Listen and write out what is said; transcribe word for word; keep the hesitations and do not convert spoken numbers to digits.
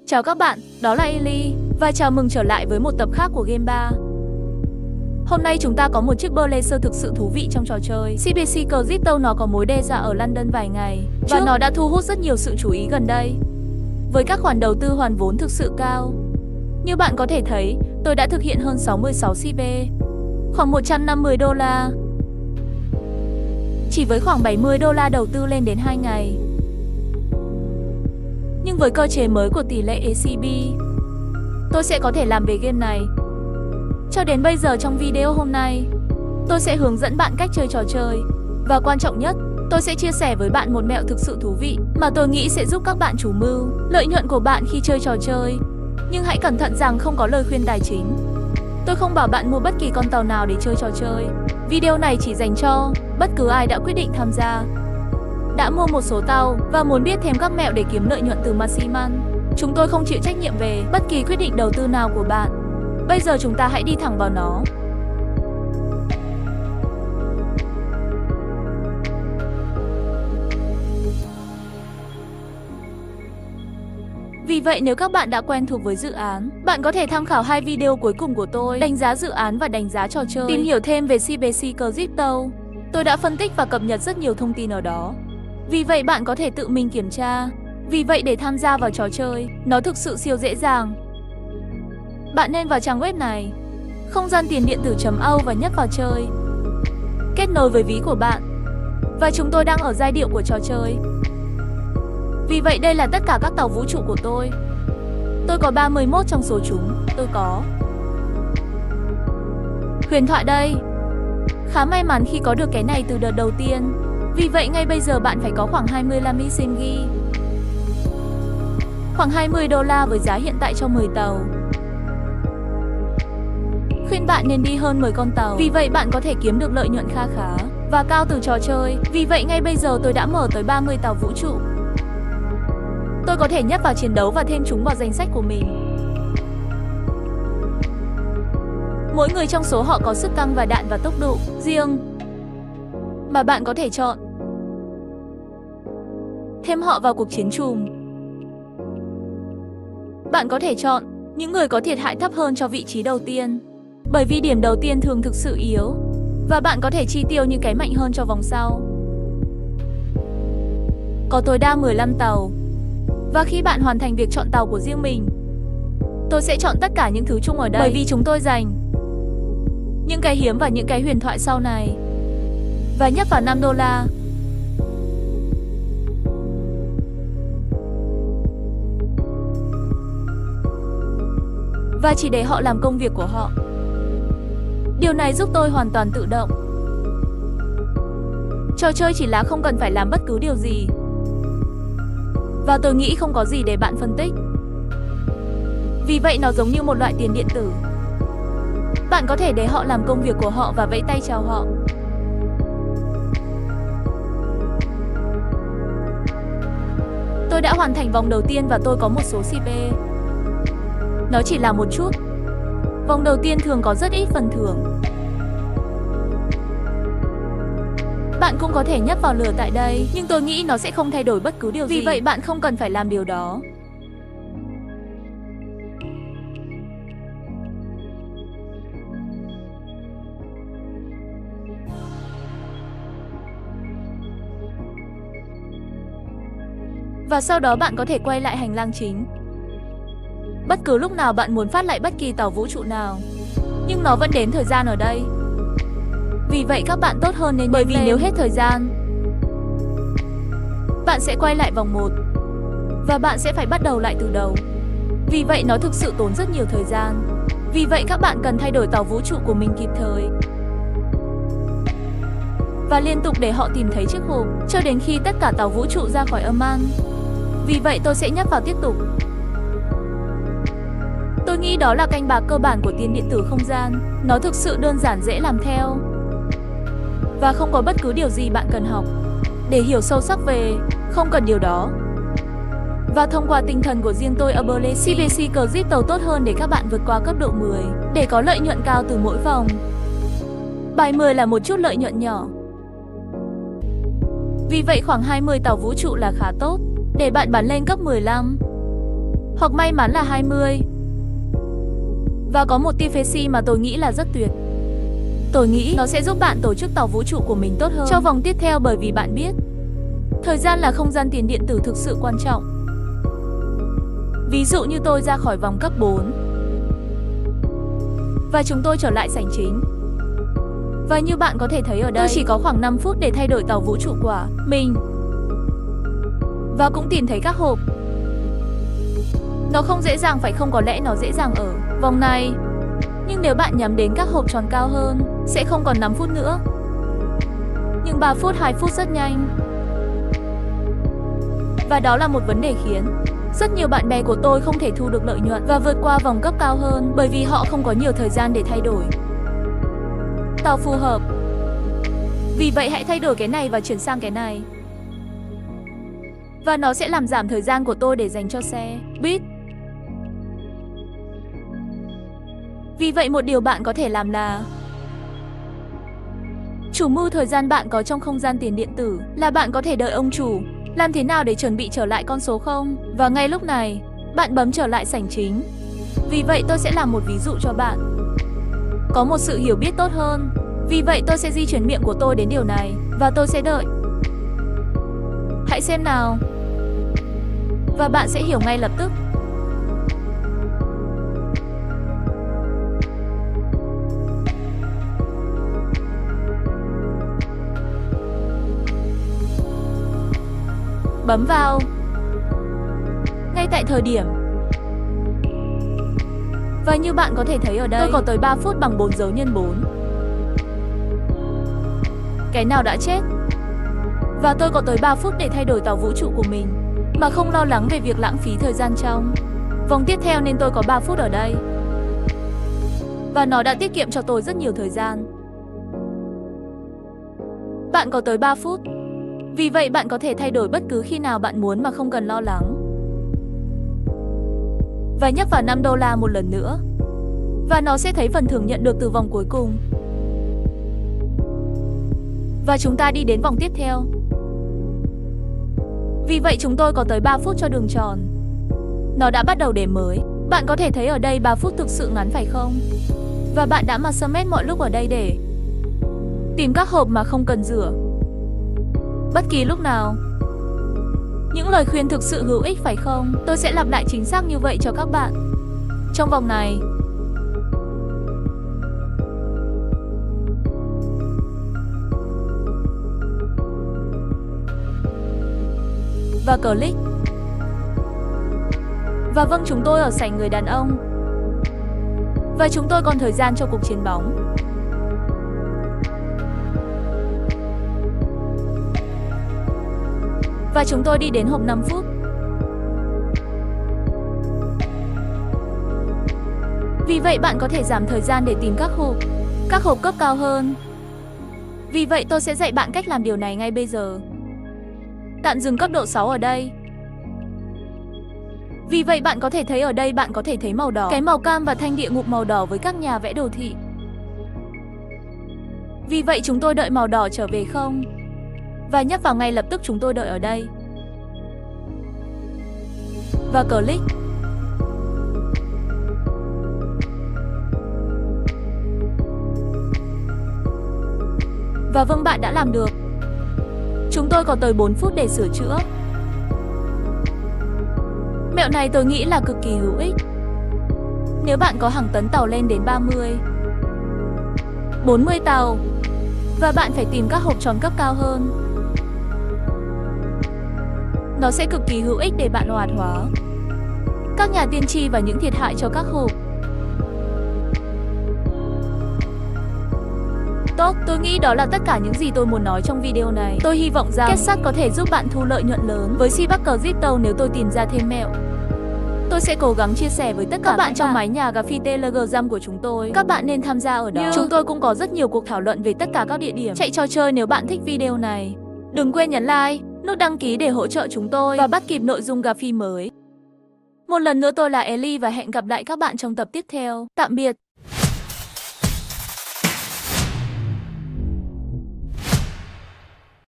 Chào các bạn, đó là Eli và chào mừng trở lại với một tập khác của Game ba. Hôm nay chúng ta có một chiếc Blazer thực sự thú vị trong trò chơi. xê bê xê Crypto nó có mối đe dọa ở London vài ngày và Trước. nó đã thu hút rất nhiều sự chú ý gần đây với các khoản đầu tư hoàn vốn thực sự cao. Như bạn có thể thấy, tôi đã thực hiện hơn sáu mươi sáu xê pê, khoảng một trăm năm mươi đô la, chỉ với khoảng bảy mươi đô la đầu tư lên đến hai ngày. Nhưng với cơ chế mới của tỷ lệ a xê bê, tôi sẽ có thể làm về game này. Cho đến bây giờ trong video hôm nay, tôi sẽ hướng dẫn bạn cách chơi trò chơi. Và quan trọng nhất, tôi sẽ chia sẻ với bạn một mẹo thực sự thú vị mà tôi nghĩ sẽ giúp các bạn chủ mưu lợi nhuận của bạn khi chơi trò chơi. Nhưng hãy cẩn thận rằng không có lời khuyên tài chính. Tôi không bảo bạn mua bất kỳ con tàu nào để chơi trò chơi. Video này chỉ dành cho bất cứ ai đã quyết định tham gia, đã mua một số tàu và muốn biết thêm các mẹo để kiếm lợi nhuận từ Maximan. Chúng tôi không chịu trách nhiệm về bất kỳ quyết định đầu tư nào của bạn. Bây giờ chúng ta hãy đi thẳng vào nó. Vì vậy nếu các bạn đã quen thuộc với dự án, bạn có thể tham khảo hai video cuối cùng của tôi, đánh giá dự án và đánh giá trò chơi. Tìm hiểu thêm về xê bê xê Crypto. Tôi đã phân tích và cập nhật rất nhiều thông tin ở đó. Vì vậy bạn có thể tự mình kiểm tra. Vì vậy để tham gia vào trò chơi, nó thực sự siêu dễ dàng. Bạn nên vào trang web này, không gian tiền điện tử.io và nhấp vào chơi. Kết nối với ví của bạn. Và chúng tôi đang ở giai điệu của trò chơi. Vì vậy đây là tất cả các tàu vũ trụ của tôi. Tôi có ba mươi mốt trong số chúng. Tôi có huyền thoại đây. Khá may mắn khi có được cái này từ đợt đầu tiên. Vì vậy ngay bây giờ bạn phải có khoảng hai mươi lăm i sim ghi, khoảng hai mươi đô la với giá hiện tại cho mười tàu. Khuyên bạn nên đi hơn mười con tàu. Vì vậy bạn có thể kiếm được lợi nhuận kha khá và cao từ trò chơi. Vì vậy ngay bây giờ tôi đã mở tới ba mươi tàu vũ trụ. Tôi có thể nhấp vào chiến đấu và thêm chúng vào danh sách của mình. Mỗi người trong số họ có sức căng và đạn và tốc độ riêng mà bạn có thể chọn. Thêm họ vào cuộc chiến chùm. Bạn có thể chọn những người có thiệt hại thấp hơn cho vị trí đầu tiên, bởi vì điểm đầu tiên thường thực sự yếu, và bạn có thể chi tiêu những cái mạnh hơn cho vòng sau. Có tối đa mười lăm tàu. Và khi bạn hoàn thành việc chọn tàu của riêng mình, tôi sẽ chọn tất cả những thứ chung ở đây, bởi vì chúng tôi dành những cái hiếm và những cái huyền thoại sau này. Và nhấp vào năm đô la. Và chỉ để họ làm công việc của họ. Điều này giúp tôi hoàn toàn tự động. Trò chơi chỉ là không cần phải làm bất cứ điều gì. Và tôi nghĩ không có gì để bạn phân tích. Vì vậy nó giống như một loại tiền điện tử. Bạn có thể để họ làm công việc của họ và vẫy tay chào họ. Tôi đã hoàn thành vòng đầu tiên và tôi có một số xê pê. Nó chỉ là một chút. Vòng đầu tiên thường có rất ít phần thưởng. Bạn cũng có thể nhấp vào lửa tại đây, nhưng tôi nghĩ nó sẽ không thay đổi bất cứ điều gì. Vì vậy bạn không cần phải làm điều đó. Và sau đó bạn có thể quay lại hành lang chính. Bất cứ lúc nào bạn muốn phát lại bất kỳ tàu vũ trụ nào, nhưng nó vẫn đến thời gian ở đây. Vì vậy các bạn tốt hơn nên bởi vì lên. Nếu hết thời gian, bạn sẽ quay lại vòng một và bạn sẽ phải bắt đầu lại từ đầu. Vì vậy nó thực sự tốn rất nhiều thời gian. Vì vậy các bạn cần thay đổi tàu vũ trụ của mình kịp thời và liên tục để họ tìm thấy chiếc hộp cho đến khi tất cả tàu vũ trụ ra khỏi âm an. Vì vậy tôi sẽ nhấp vào tiếp tục. Tôi nghĩ đó là canh bạc cơ bản của tiền điện tử không gian. Nó thực sự đơn giản, dễ làm theo và không có bất cứ điều gì bạn cần học để hiểu sâu sắc về. Không cần điều đó. Và thông qua tinh thần của riêng tôi ở Blazer, xê bê xê Crypto tốt hơn để các bạn vượt qua cấp độ mười để có lợi nhuận cao từ mỗi vòng. Bài mười là một chút lợi nhuận nhỏ. Vì vậy khoảng hai mươi tàu vũ trụ là khá tốt để bạn bắn lên cấp mười lăm. hoặc may mắn là hai mươi. Và có một tia phế si mà tôi nghĩ là rất tuyệt. Tôi nghĩ nó sẽ giúp bạn tổ chức tàu vũ trụ của mình tốt hơn cho vòng tiếp theo, bởi vì bạn biết, thời gian là không gian tiền điện tử thực sự quan trọng. Ví dụ như tôi ra khỏi vòng cấp bốn và chúng tôi trở lại sảnh chính. Và như bạn có thể thấy ở đây, tôi chỉ có khoảng năm phút để thay đổi tàu vũ trụ của mình và cũng tìm thấy các hộp. Nó không dễ dàng phải không? Có lẽ nó dễ dàng ở vòng này, nhưng nếu bạn nhắm đến các hộp tròn cao hơn, sẽ không còn năm phút nữa. Nhưng ba phút, hai phút rất nhanh. Và đó là một vấn đề khiến rất nhiều bạn bè của tôi không thể thu được lợi nhuận và vượt qua vòng cấp cao hơn, bởi vì họ không có nhiều thời gian để thay đổi tàu phù hợp. Vì vậy hãy thay đổi cái này và chuyển sang cái này. Và nó sẽ làm giảm thời gian của tôi để dành cho xe buýt. Vì vậy một điều bạn có thể làm là chủ mưu thời gian bạn có trong không gian tiền điện tử là bạn có thể đợi ông chủ làm thế nào để chuẩn bị trở lại con số không. Và ngay lúc này, bạn bấm trở lại sảnh chính. Vì vậy tôi sẽ làm một ví dụ cho bạn có một sự hiểu biết tốt hơn. Vì vậy tôi sẽ di chuyển miệng của tôi đến điều này và tôi sẽ đợi. Hãy xem nào. Và bạn sẽ hiểu ngay lập tức. Bấm vào ngay tại thời điểm. Và như bạn có thể thấy ở đây, tôi có tới ba phút bằng bốn dấu nhân bốn. Cái nào đã chết. Và tôi có tới ba phút để thay đổi tàu vũ trụ của mình mà không lo lắng về việc lãng phí thời gian trong vòng tiếp theo, nên tôi có ba phút ở đây. Và nó đã tiết kiệm cho tôi rất nhiều thời gian. Bạn có tới ba phút. Vì vậy bạn có thể thay đổi bất cứ khi nào bạn muốn mà không cần lo lắng. Và nhấp vào năm đô la một lần nữa. Và nó sẽ thấy phần thưởng nhận được từ vòng cuối cùng. Và chúng ta đi đến vòng tiếp theo. Vì vậy chúng tôi có tới ba phút cho đường tròn. Nó đã bắt đầu đếm mới. Bạn có thể thấy ở đây ba phút thực sự ngắn phải không? Và bạn đã mà sơ mét mọi lúc ở đây để tìm các hộp mà không cần rửa bất kỳ lúc nào. Những lời khuyên thực sự hữu ích phải không? Tôi sẽ lặp lại chính xác như vậy cho các bạn trong vòng này. Và click. Và vâng, chúng tôi ở sảnh người đàn ông. Và chúng tôi còn thời gian cho cuộc chiến bóng. Và chúng tôi đi đến hộp năm phút. Vì vậy bạn có thể giảm thời gian để tìm các hộp, các hộp cấp cao hơn. Vì vậy tôi sẽ dạy bạn cách làm điều này ngay bây giờ. Tạm dừng cấp độ sáu ở đây. Vì vậy bạn có thể thấy ở đây, bạn có thể thấy màu đỏ, cái màu cam và thanh địa ngục màu đỏ với các nhà vẽ đồ thị. Vì vậy chúng tôi đợi màu đỏ trở về không? Và nhấp vào ngay lập tức, chúng tôi đợi ở đây. Và click. Và vâng, bạn đã làm được. Chúng tôi có tới bốn phút để sửa chữa. Mẹo này tôi nghĩ là cực kỳ hữu ích. Nếu bạn có hàng tấn tàu lên đến ba mươi, bốn mươi tàu và bạn phải tìm các hộp tròn cấp cao hơn, nó sẽ cực kỳ hữu ích để bạn hoạt hóa các nhà tiên tri và những thiệt hại cho các hộp. Tốt, tôi nghĩ đó là tất cả những gì tôi muốn nói trong video này. Tôi hy vọng rằng kết sắt có thể giúp bạn thu lợi nhuận lớn với Cbucker Crypto. Nếu tôi tìm ra thêm mẹo, tôi sẽ cố gắng chia sẻ với tất cả các bạn trong mái nhà cà phê Telegram của chúng tôi. Các bạn nên tham gia ở đó. Chúng tôi cũng có rất nhiều cuộc thảo luận về tất cả các địa điểm chạy trò chơi. Nếu bạn thích video này, đừng quên nhấn like, nút đăng ký để hỗ trợ chúng tôi và bắt kịp nội dung cà phê mới. Một lần nữa tôi là Ellie và hẹn gặp lại các bạn trong tập tiếp theo. Tạm biệt.